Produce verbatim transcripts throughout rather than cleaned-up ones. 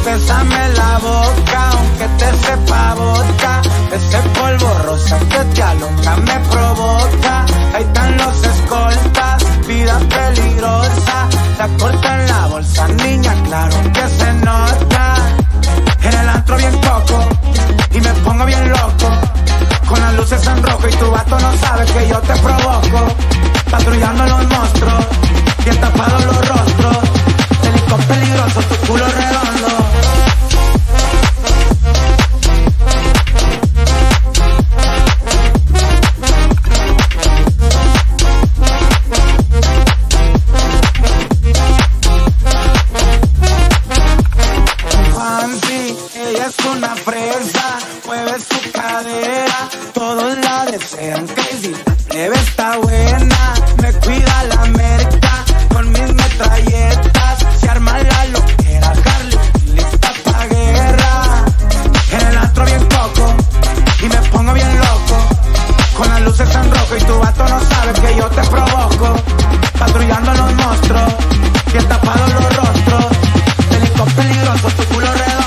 bésame la boca, aunque te sepa vodka. Ese polvo rosa que te aloca me provoca. Ahí están los escoltas, vida peligrosa. La corta en la bolsa, niña, claro que se nota. En el antro bien coco y me pongo bien loco, con las luces en rojo y tu vato no sabe que yo te provoco. Patrullando los monstruos, bien tapados los rostros. Delicos peligrosos, tu culo redondo. Fancy, ella es una fresa, mueve su cadera, todos la desean, crazy, la plebe está buena, me cuida la merca, con mis metralletas, se arma la loquera, Harley, lista pa' guerra, en el antro bien coco, y me pongo bien loco, con las luces en rojo y tu vato no sabe que yo te provoco, patrullando los monstruos, bien tapados los rostros, delicos peligrosos, tu culo redondo.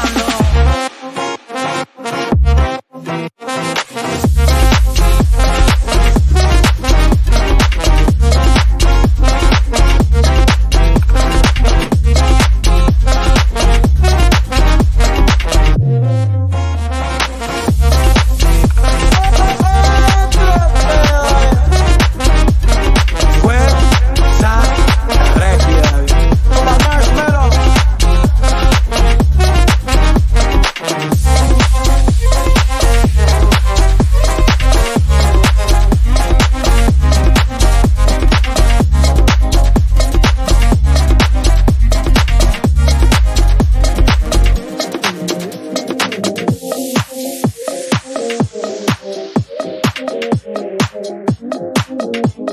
Thank you.